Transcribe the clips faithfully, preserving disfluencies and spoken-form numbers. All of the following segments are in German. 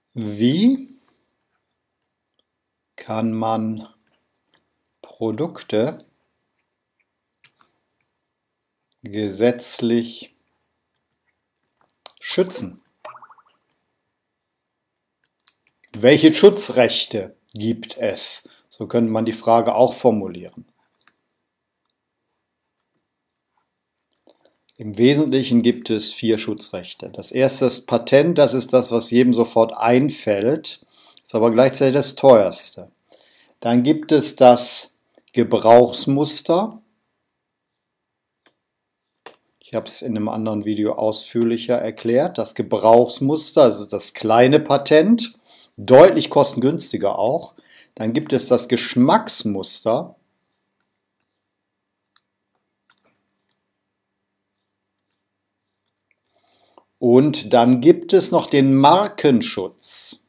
Wie kann man Produkte gesetzlich schützen? Welche Schutzrechte gibt es? So könnte man die Frage auch formulieren. Im Wesentlichen gibt es vier Schutzrechte. Das erste ist Patent, das ist das, was jedem sofort einfällt, ist aber gleichzeitig das teuerste. Dann gibt es das Gebrauchsmuster. Ich habe es in einem anderen Video ausführlicher erklärt. Das Gebrauchsmuster, also das kleine Patent, deutlich kostengünstiger auch. Dann gibt es das Geschmacksmuster. Und dann gibt es noch den Markenschutz.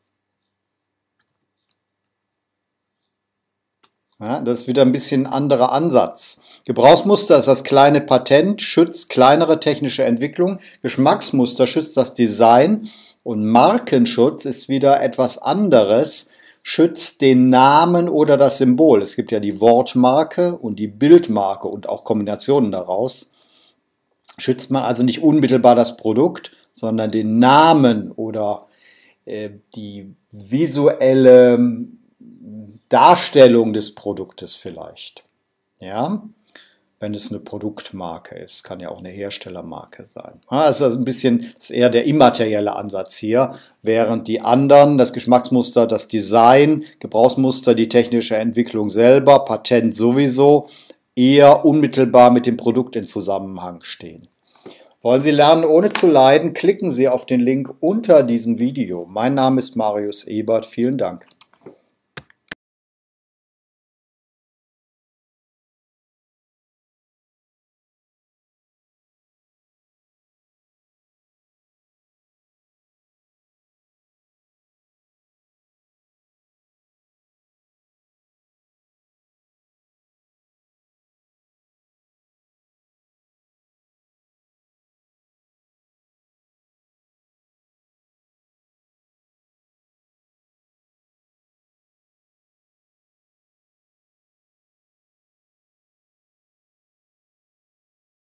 Ja, das ist wieder ein bisschen ein anderer Ansatz. Gebrauchsmuster ist das kleine Patent, schützt kleinere technische Entwicklung. Geschmacksmuster schützt das Design. Und Markenschutz ist wieder etwas anderes, schützt den Namen oder das Symbol. Es gibt ja die Wortmarke und die Bildmarke und auch Kombinationen daraus. Schützt man also nicht unmittelbar das Produkt, sondern den Namen oder äh, die visuelle Darstellung des Produktes vielleicht. Ja, wenn es eine Produktmarke ist, kann ja auch eine Herstellermarke sein. Das ist also ein bisschen, das ist eher der immaterielle Ansatz hier, während die anderen, das Geschmacksmuster, das Design, Gebrauchsmuster, die technische Entwicklung selber, Patent sowieso, eher unmittelbar mit dem Produkt in Zusammenhang stehen. Wollen Sie lernen, ohne zu leiden? Klicken Sie auf den Link unter diesem Video. Mein Name ist Marius Ebert. Vielen Dank.